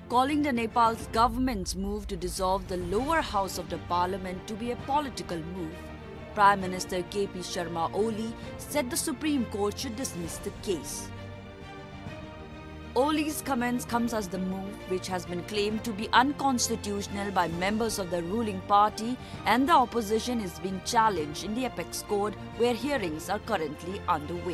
calling the Nepal's government's move to dissolve the lower house of the parliament to be a political move. Prime Minister KP Sharma Oli said the Supreme Court should dismiss the case. Oli's comments comes as the move, which has been claimed to be unconstitutional by members of the ruling party, and the opposition is being challenged in the apex court, where hearings are currently underway.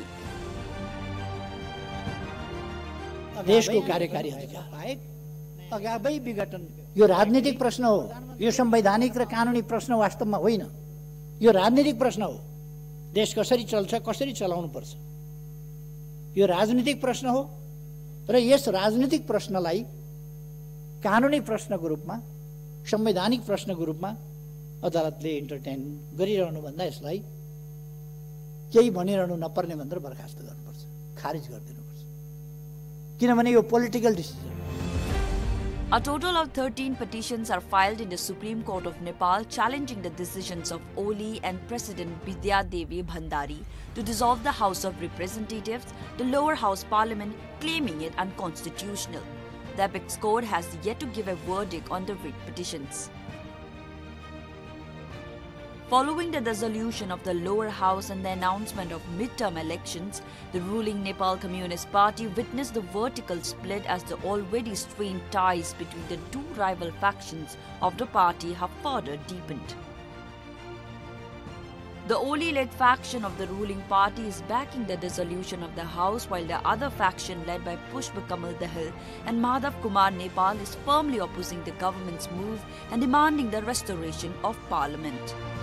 देशको कार्यकारी अधिकार बाहेक अगावै विघटन यो राजनीतिक प्रश्न हो। यो संवैधानिक र कानुनी प्रश्न वास्तवमा होइन। यो राजनीतिक प्रश्न हो। देश कसरी चल्छ, कसरी चलाउनु पर्छ, यो राजनीतिक प्रश्न हो। र यस राजनीतिक प्रश्नलाई कानुनी प्रश्नको रूपमा, संवैधानिक प्रश्नको रूपमा अदालतले इन्टरटेन गरिरहनु भन्दा यसलाई केही भनिरहनु नपर्ने भनेर बर्खास्त गर्नुपर्छ, खारिज गरिदिनुपर्छ, किनभने यो political decision. A total of 13 petitions are filed in the Supreme Court of Nepal challenging the decisions of Oli and President Bidya Devi Bhandari to dissolve the House of Representatives, the lower house parliament, claiming it unconstitutional. The apex court has yet to give a verdict on the writ petitions. Following the dissolution of the lower house and the announcement of midterm elections, the ruling Nepal Communist Party witnessed the vertical split as the already strained ties between the two rival factions of the party have further deepened. The Oli-led faction of the ruling party is backing the dissolution of the house, while the other faction led by Pushpa Kamal Dahal and Madhav Kumar Nepal is firmly opposing the government's move and demanding the restoration of parliament.